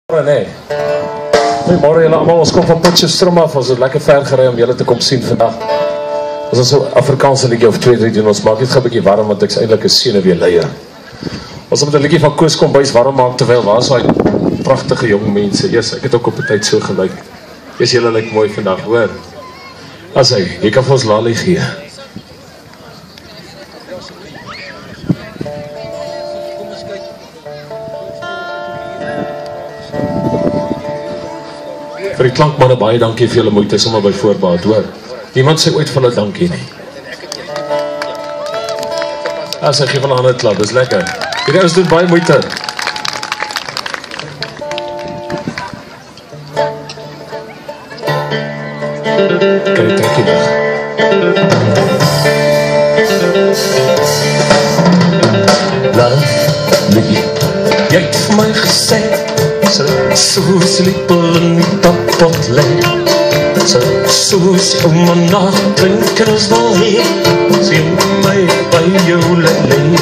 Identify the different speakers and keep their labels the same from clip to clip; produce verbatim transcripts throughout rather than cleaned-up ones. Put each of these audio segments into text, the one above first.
Speaker 1: Nee. Goeiemorgen julle allemaal, ons kom van Potchefstroom af, ons het lekker ver gerei om julle te kom sien vandag. Ons is so Afrikaanse liedjie of twee, drie doen, ons maak dit gaan bykie warm, want ek is eindelijk een senuwee leier. Ons het met een liedjie van Koos Kombuis warm maak, terwyl waar is die prachtige jong mense, yes, ek het ook op die tyd so gelyk. Yes, julle lyk mooi vandag, hoor. As hy, jy kan vir ons Lalie gee. Vir die klankmanne baie dankie vir julle moeite, sommer by voorbaat, hoor. Niemand sê ooit vir hulle dankie nie. As hy gee van aan het klap, dis lekker. Hierdie ons doen baie moeite. Kan die trekkie weg. Lalie, jy het vir my gesê, soos liepel in die tappot leid, soos jy om my nacht drink en is wel heen, sien my by jou Lalie.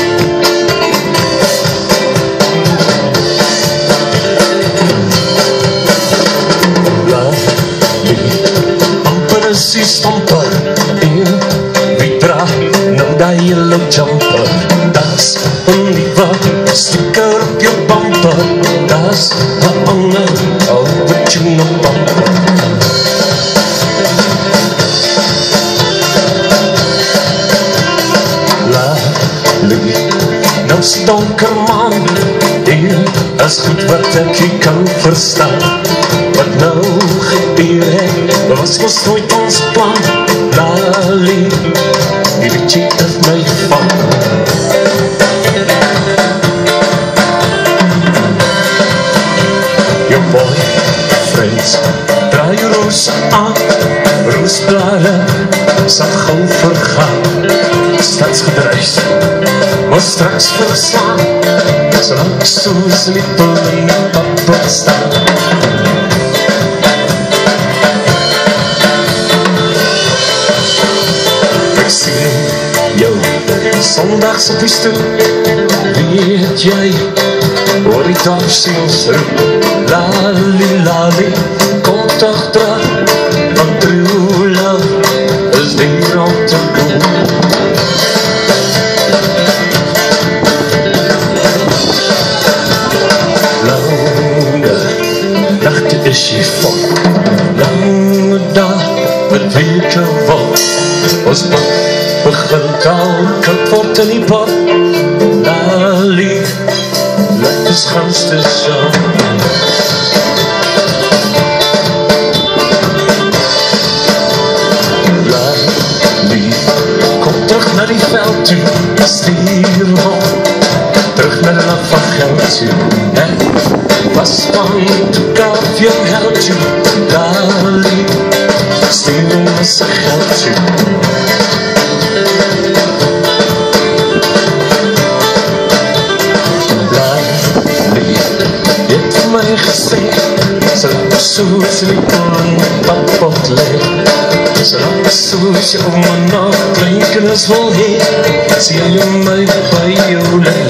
Speaker 1: Lalie, amper is die stamper, en wie draag nou die yellow jumper, das een nieuwe sticker op jou bumper, das een ander oude tune op bumper. Lalie, nou is donker man, en is goed wat ek jy kan verstaan. Wat nou gebeur het, was ons nooit ons plan. Lalie, die weet jy is my van. Jou boyfriends draai jou roos aan, roosblare sal gauw vergaan. Stadsgedruis, maar straks verslaan, solang soos liepel in die tappot staan. Ek sien jou sondags op die stoel, weet jy, hoor die dansings roep. Lalie, Lalie, kom toch terug, want true love is hier om te doen. Lange nachte is jy vol, lange dag met weke wol. Ons pad begin kalk word in die pot. Lalie, laat ons gaan station. Lalie, kom terug na die veld toe, stuur hom, terug na die land van geld toe. Ek was van te kaaf jou held toe. Lalie, stuur hom as sy geld toe. My gesê, solang soos liepel in die tappot leid, solang soos jy om my nacht drink en is vol heen, sien jy my by jou Lalie.